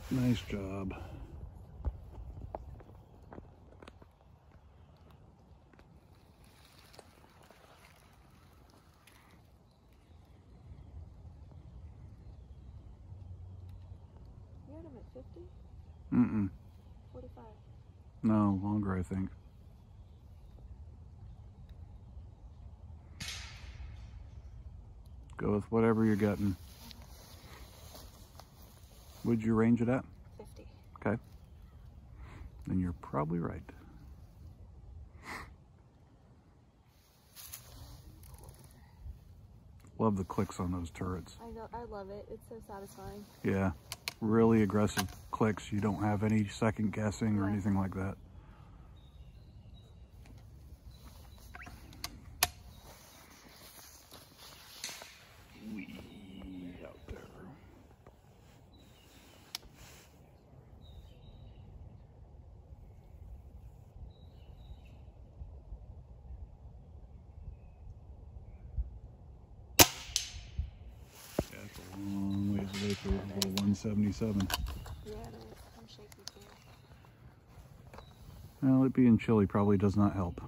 Nice job. You had him at 50? Mm-mm. 45. No, longer, I think. Go with whatever you're getting. Would you range it at? 50. Okay. Then you're probably right. Love the clicks on those turrets. I know, I love it. It's so satisfying. Yeah, really aggressive clicks. You don't have any second guessing or anything like that. Wee out there. Yeah, it's a long ways away for a little 177. Yeah, it is. I'm shaky too. Well, it being chilly probably does not help.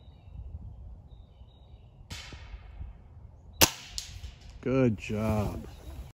Good job.